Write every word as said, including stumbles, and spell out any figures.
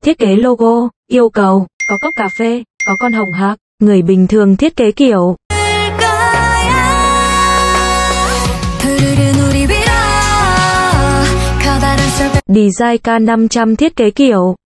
thiết kế logo, yêu cầu, có cốc cà phê, có con hồng hạc, người bình thường thiết kế kiểu. Design K năm trăm thiết kế kiểu.